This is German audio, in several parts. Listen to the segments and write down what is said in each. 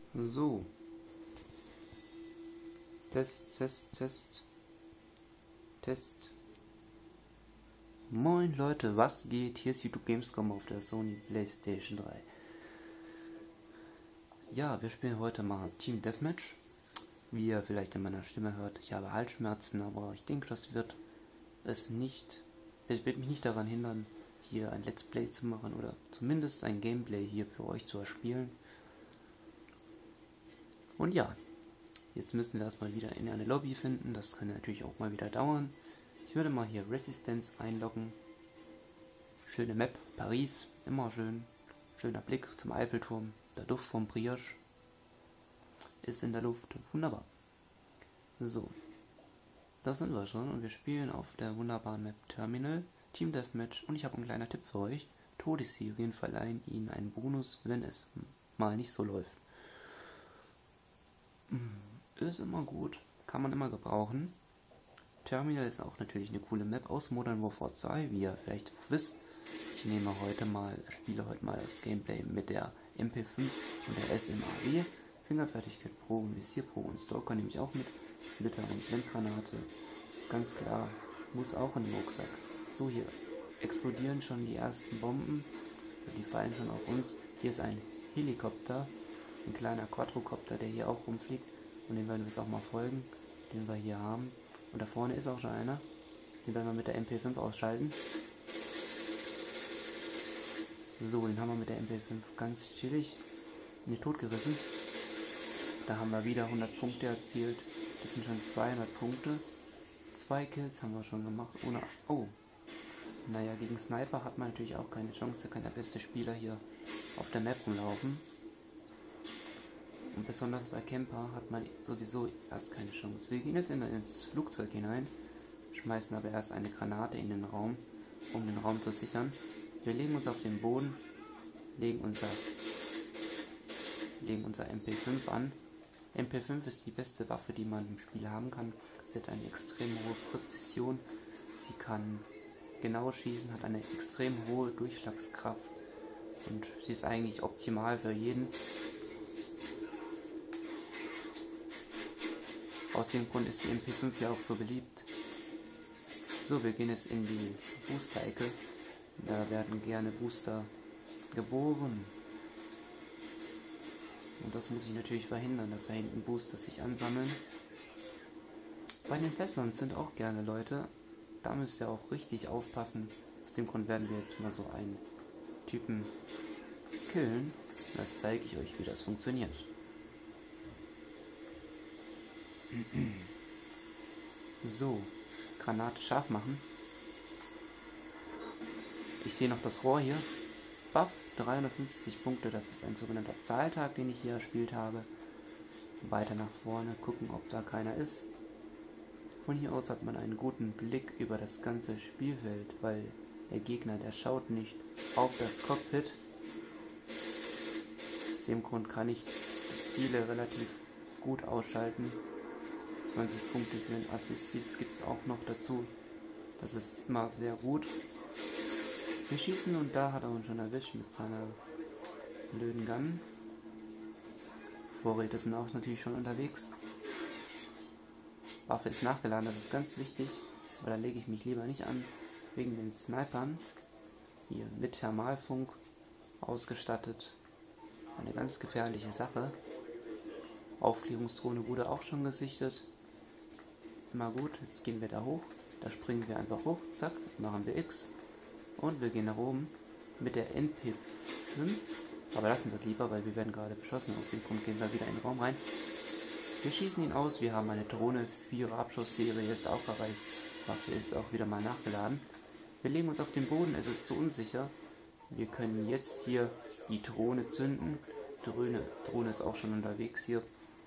So. Test. Moin Leute, was geht? Hier ist YouTube Gamescom auf der Sony PlayStation 3. Ja, wir spielen heute mal Team Deathmatch. Wie ihr vielleicht in meiner Stimme hört, ich habe Halsschmerzen, aber ich denke, das wird mich nicht daran hindern, hier ein Let's Play zu machen oder zumindest ein Gameplay hier für euch zu erspielen. Und ja, jetzt müssen wir erstmal wieder in eine Lobby finden, das kann natürlich auch mal wieder dauern. Ich würde mal hier Resistance einloggen. Schöne Map, Paris, immer schön. Schöner Blick zum Eiffelturm, der Duft vom Brioche ist in der Luft, wunderbar. So, das sind wir schon und wir spielen auf der wunderbaren Map Terminal, Team Deathmatch, und ich habe einen kleinen Tipp für euch. Todesserien verleihen Ihnen einen Bonus, wenn es mal nicht so läuft. Ist immer gut, kann man immer gebrauchen. Terminal ist auch natürlich eine coole Map aus Modern Warfare 2, wie ihr vielleicht wisst. Ich spiele heute mal das Gameplay mit der MP5 und der SMAE. Fingerfertigkeit Pro und Visier Pro und Stalker nehme ich auch mit. Splitter und Blendgranate. Ganz klar, muss auch in den Rucksack. So, hier explodieren schon die ersten Bomben. Die fallen schon auf uns. Hier ist ein Helikopter, ein kleiner Quadrocopter, der hier auch rumfliegt. Und den werden wir jetzt auch mal folgen, den wir hier haben. Und da vorne ist auch schon einer. Den werden wir mit der MP5 ausschalten. So, den haben wir mit der MP5 ganz chillig in den Tod gerissen. Da haben wir wieder 100 Punkte erzielt. Das sind schon 200 Punkte. 2 Kills haben wir schon gemacht. Naja, gegen Sniper hat man natürlich auch keine Chance. Da kann der beste Spieler hier auf der Map rumlaufen. Und besonders bei Camper hat man sowieso erst keine Chance. Wir gehen jetzt ins Flugzeug hinein, schmeißen aber erst eine Granate in den Raum, um den Raum zu sichern. Wir legen uns auf den Boden, legen unser MP5 an. MP5 ist die beste Waffe, die man im Spiel haben kann. Sie hat eine extrem hohe Präzision, sie kann genau schießen, hat eine extrem hohe Durchschlagskraft und sie ist eigentlich optimal für jeden. Aus dem Grund ist die MP5 ja auch so beliebt. So, wir gehen jetzt in die Booster-Ecke. Da werden gerne Booster geboren. Und das muss ich natürlich verhindern, dass da hinten Booster sich ansammeln. Bei den Fässern sind auch gerne Leute. Da müsst ihr auch richtig aufpassen. Aus dem Grund werden wir jetzt mal so einen Typen killen. Das zeige ich euch, wie das funktioniert. So, Granate scharf machen. Ich sehe noch das Rohr hier. Buff, 350 Punkte, das ist ein sogenannter Zahltag, den ich hier erspielt habe. Weiter nach vorne, gucken, ob da keiner ist. Von hier aus hat man einen guten Blick über das ganze Spielfeld, weil der Gegner, der schaut nicht auf das Cockpit. Aus dem Grund kann ich die Ziele relativ gut ausschalten. 20 Punkte für den Assist gibt es auch noch dazu. Das ist immer sehr gut. Wir schießen und da hat er uns schon erwischt mit seiner blöden Gun. Vorräte sind auch natürlich schon unterwegs. Waffe ist nachgeladen, das ist ganz wichtig, aber da lege ich mich lieber nicht an, wegen den Snipern. Hier mit Thermalfunk ausgestattet. Eine ganz gefährliche Sache. Aufklärungsdrohne wurde auch schon gesichtet. Immer gut, jetzt gehen wir da hoch. Da springen wir einfach hoch, zack, machen wir X. Und wir gehen nach oben mit der MP5. Aber lassen wir das lieber, weil wir werden gerade beschossen. Aus dem Grund gehen wir wieder in den Raum rein. Wir schießen ihn aus. Wir haben eine Drohne. 4 Abschussserie ist auch erreicht. Waffe ist auch wieder mal nachgeladen. Wir legen uns auf den Boden. Es ist zu unsicher. Wir können jetzt hier die Drohne zünden. Drohne ist auch schon unterwegs hier.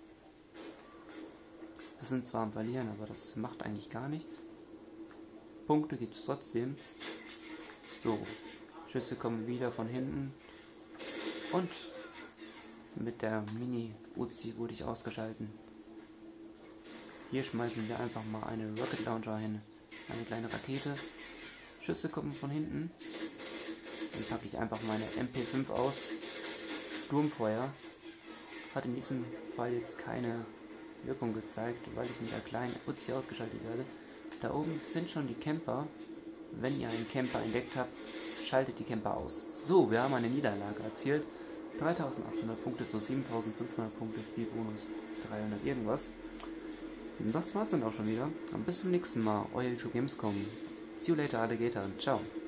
Wir sind zwar am Verlieren, aber das macht eigentlich gar nichts. Punkte gibt es trotzdem. So, Schüsse kommen wieder von hinten. Und mit der Mini-Uzi wurde ich ausgeschalten. Hier schmeißen wir einfach mal eine Rocket Launcher hin. Eine kleine Rakete. Schüsse kommen von hinten. Dann packe ich einfach meine MP5 aus. Sturmfeuer. Hat in diesem Fall jetzt keine Wirkung gezeigt, weil ich mit der kleinen Uzi ausgeschaltet werde. Da oben sind schon die Camper. Wenn ihr einen Camper entdeckt habt, schaltet die Camper aus. So, wir haben eine Niederlage erzielt. 3800 Punkte zu 7500 Punkte, Spielbonus 300 irgendwas. Und das war's dann auch schon wieder. Und bis zum nächsten Mal, euer YouTube Gamescom. See you later, Alligator. Ciao.